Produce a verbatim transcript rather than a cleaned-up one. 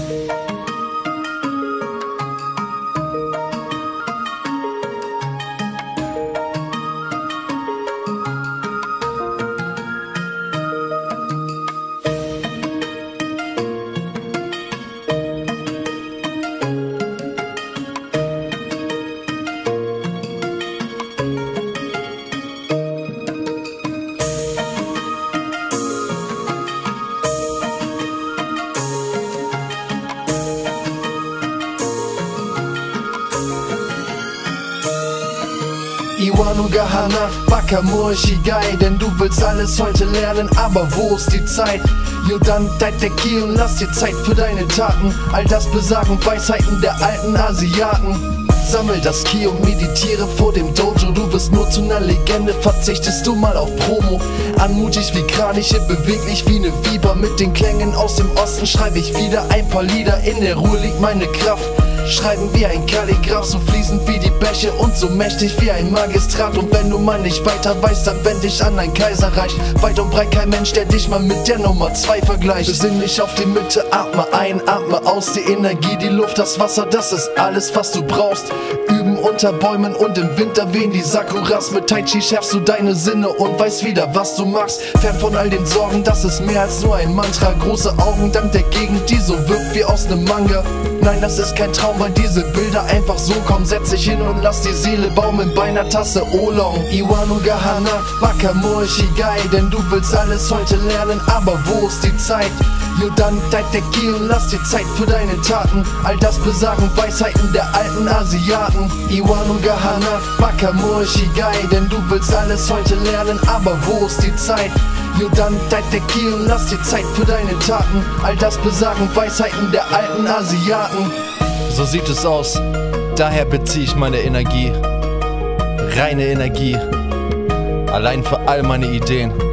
Iwanu Gahana, Bakamur Shigai, denn du willst alles heute lernen, aber wo ist die Zeit? Jo, dann deit der Ki und lass dir Zeit für deine Taten. All das besagen Weisheiten der alten Asiaten. Sammel das Ki und meditiere vor dem Dojo. Du wirst nur zu ner Legende, verzichtest du mal auf Promo. Anmutig wie Kraniche, beweglich wie ne Viper. Mit den Klängen aus dem Osten schreibe ich wieder ein paar Lieder. In der Ruhe liegt meine Kraft. Schreiben wie ein Kalligraph, so fließend wie die Bäche und so mächtig wie ein Magistrat. Und wenn du mal nicht weiter weißt, dann wend dich an ein Kaiserreich. Weit und breit kein Mensch, der dich mal mit der Nummer zwei vergleicht. Besinn dich auf die Mitte, atme ein, atme aus. Die Energie, die Luft, das Wasser, das ist alles, was du brauchst. Üben unter Bäumen und im Winter wehen die Sakuras. Mit Tai Chi schärfst du deine Sinne und weißt wieder, was du machst. Fern von all den Sorgen, das ist mehr als nur ein Mantra. Große Augen dank der Gegend, die so wirkt wie aus nem Manga. Nein, das ist kein Traum, weil diese Bilder einfach so kommen. Setz dich hin und lass die Seele baumeln bei ner Tasse Oolong. Iwanu Gahana, Bakamur Shigai, denn du willst alles heute lernen, aber wo ist die Zeit? Jo, dann deit der Ki und lass dir Zeit für deine Taten. All das besagen Weisheiten der alten Asiaten. Iwanu Gahana, Bakamur Shigai, denn du willst alles heute lernen, aber wo ist die Zeit? Jo, dann deit der Ki und lass dir Zeit für deine Taten. All das besagen Weisheiten der alten Asiaten. So sieht es aus, daher beziehe ich meine Energie. Reine Energie, allein für all meine Ideen.